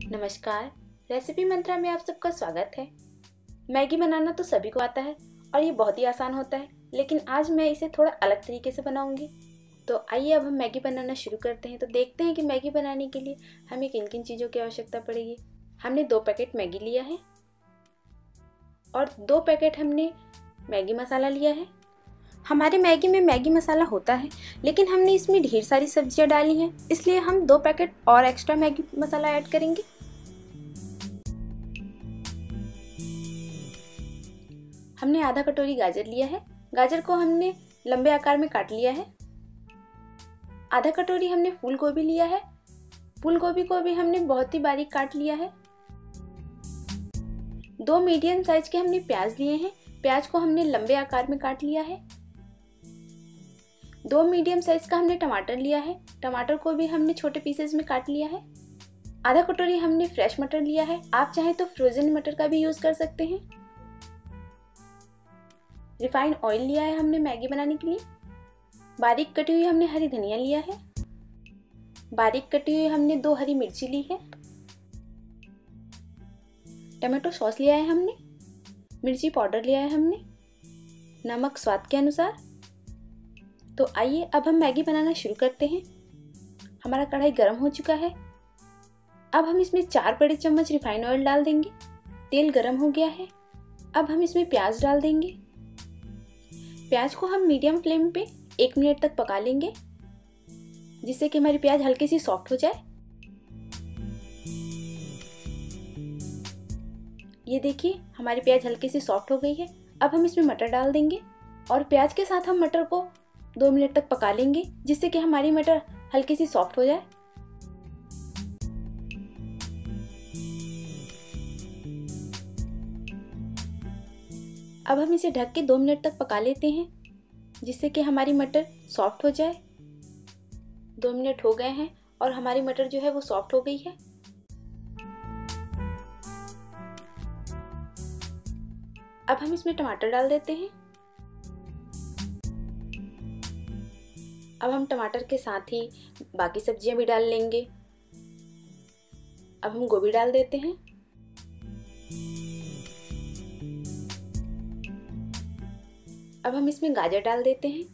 नमस्कार, रेसिपी मंत्रा में आप सबका स्वागत है। मैगी बनाना तो सभी को आता है और ये बहुत ही आसान होता है, लेकिन आज मैं इसे थोड़ा अलग तरीके से बनाऊंगी। तो आइए अब हम मैगी बनाना शुरू करते हैं। तो देखते हैं कि मैगी बनाने के लिए हमें किन किन चीज़ों की आवश्यकता पड़ेगी। हमने 2 पैकेट मैगी लिया है और 2 पैकेट हमने मैगी मसाला लिया है। हमारे मैगी में मैगी मसाला होता है, लेकिन हमने इसमें ढेर सारी सब्जियां डाली हैं, इसलिए हम 2 पैकेट और एक्स्ट्रा मैगी मसाला ऐड करेंगे। हमने आधा कटोरी गाजर लिया है। गाजर को हमने लंबे आकार में काट लिया है। आधा कटोरी हमने फूल गोभी लिया है। फूल गोभी को भी हमने बहुत ही बारीक काट लिया है। 2 मीडियम साइज के हमने प्याज लिए हैं। प्याज को हमने लंबे आकार में काट लिया है। 2 मीडियम साइज का हमने टमाटर लिया है। टमाटर को भी हमने छोटे पीसेस में काट लिया है। आधा कटोरी हमने फ्रेश मटर लिया है। आप चाहें तो फ्रोजन मटर का भी यूज कर सकते हैं। रिफाइंड ऑयल लिया है हमने मैगी बनाने के लिए। बारीक कटी हुई हमने हरी धनिया लिया है। बारीक कटी हुई हमने 2 हरी मिर्ची ली है। टमाटो सॉस लिया है हमने। मिर्ची पाउडर लिया है हमने। नमक स्वाद के अनुसार। तो आइए अब हम मैगी बनाना शुरू करते हैं। हमारा कढ़ाई गर्म हो चुका है। अब हम इसमें 4 बड़े चम्मच रिफाइंड ऑयल डाल देंगे। तेल गर्म हो गया है। अब हम इसमें प्याज डाल देंगे। प्याज को हम मीडियम फ्लेम पे 1 मिनट तक पका लेंगे, जिससे कि हमारी प्याज हल्की सी सॉफ्ट हो जाए। ये देखिए हमारी प्याज हल्की सी सॉफ्ट हो गई है। अब हम इसमें मटर डाल देंगे और प्याज के साथ हम मटर को 2 मिनट तक पका लेंगे, जिससे कि हमारी मटर हल्की सी सॉफ्ट हो जाए। अब हम इसे ढक के 2 मिनट तक पका लेते हैं, जिससे कि हमारी मटर सॉफ्ट हो जाए। 2 मिनट हो गए हैं और हमारी मटर जो है वो सॉफ्ट हो गई है। अब हम इसमें टमाटर डाल देते हैं। अब हम टमाटर के साथ ही बाकी सब्जियां भी डाल लेंगे। अब हम गोभी डाल देते हैं। अब हम इसमें गाजर डाल देते हैं।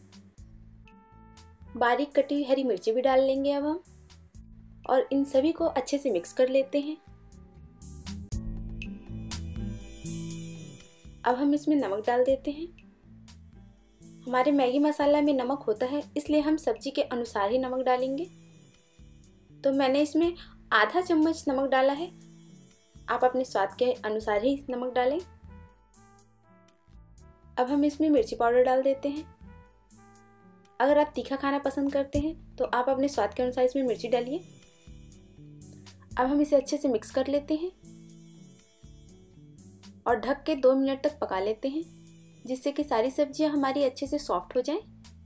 बारीक कटी हुई हरी मिर्ची भी डाल लेंगे अब हम, और इन सभी को अच्छे से मिक्स कर लेते हैं। अब हम इसमें नमक डाल देते हैं। हमारे मैगी मसाला में नमक होता है, इसलिए हम सब्जी के अनुसार ही नमक डालेंगे। तो मैंने इसमें आधा चम्मच नमक डाला है। आप अपने स्वाद के अनुसार ही नमक डालें। अब हम इसमें मिर्ची पाउडर डाल देते हैं। अगर आप तीखा खाना पसंद करते हैं तो आप अपने स्वाद के अनुसार इसमें मिर्ची डालिए। अब हम इसे अच्छे से मिक्स कर लेते हैं और ढक के 2 मिनट तक पका लेते हैं, जिससे कि सारी सब्जियां हमारी अच्छे से सॉफ्ट हो जाएं।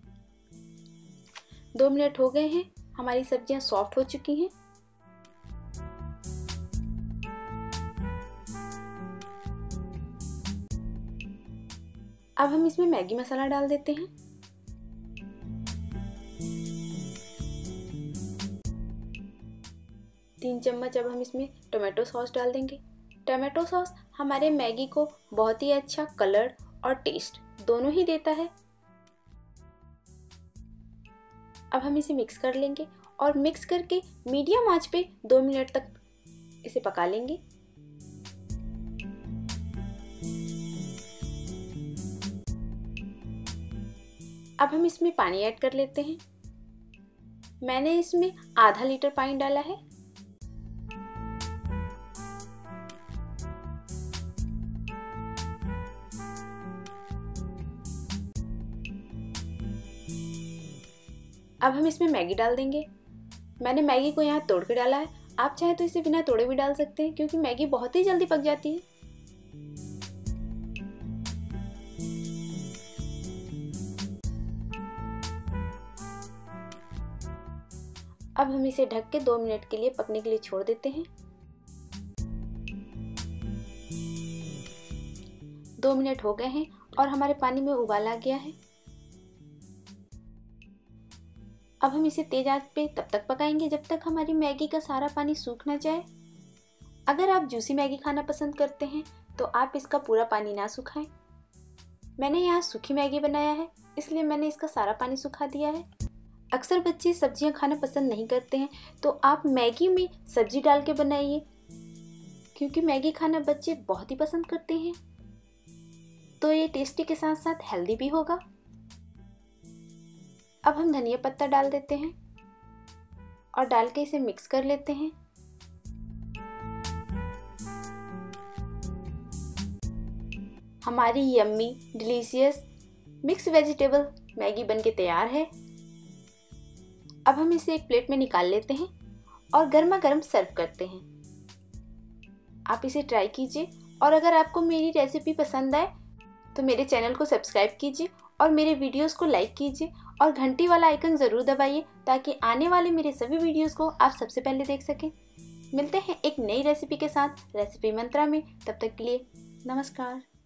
2 मिनट हो गए हैं, हमारी सब्जियां सॉफ्ट हो चुकी हैं। अब हम इसमें मैगी मसाला डाल देते हैं। तीन चम्मच अब हम इसमें टोमेटो सॉस डाल देंगे। टोमेटो सॉस हमारे मैगी को बहुत ही अच्छा कलर और टेस्ट दोनों ही देता है। अब हम इसे मिक्स कर लेंगे और मिक्स करके मीडियम आंच पे 2 मिनट तक इसे पका लेंगे। अब हम इसमें पानी ऐड कर लेते हैं। मैंने इसमें आधा लीटर पानी डाला है। अब हम इसमें मैगी डाल देंगे। मैंने मैगी को यहाँ तोड़ के डाला है। आप चाहे तो इसे बिना तोड़े भी डाल सकते हैं, क्योंकि मैगी बहुत ही जल्दी पक जाती है। अब हम इसे ढक के 2 मिनट के लिए पकने के लिए छोड़ देते हैं। 2 मिनट हो गए हैं और हमारे पानी में उबाल आ गया है। अब हम इसे तेज आंच पे तब तक पकाएंगे जब तक हमारी मैगी का सारा पानी सूख ना जाए अगर आप जूसी मैगी खाना पसंद करते हैं तो आप इसका पूरा पानी ना सुखाएं। मैंने यहाँ सूखी मैगी बनाया है, इसलिए मैंने इसका सारा पानी सुखा दिया है। अक्सर बच्चे सब्जियां खाना पसंद नहीं करते हैं, तो आप मैगी में सब्जी डाल के बनाइए, क्योंकि मैगी खाना बच्चे बहुत ही पसंद करते हैं। तो ये टेस्टी के साथ साथ हेल्दी भी होगा। अब हम धनिया पत्ता डाल देते हैं और डाल के इसे मिक्स कर लेते हैं। हमारी yummy delicious mix vegetable Maggi बनके तैयार है। अब हम इसे एक प्लेट में निकाल लेते हैं और गर्मा गर्म सर्व करते हैं। आप इसे ट्राई कीजिए और अगर आपको मेरी रेसिपी पसंद आए तो मेरे चैनल को सब्सक्राइब कीजिए और मेरे वीडियोस को लाइक कीजिए और घंटी वाला आइकन ज़रूर दबाइए, ताकि आने वाले मेरे सभी वीडियोस को आप सबसे पहले देख सकें। मिलते हैं एक नई रेसिपी के साथ रेसिपी मंत्रा में। तब तक के लिए नमस्कार।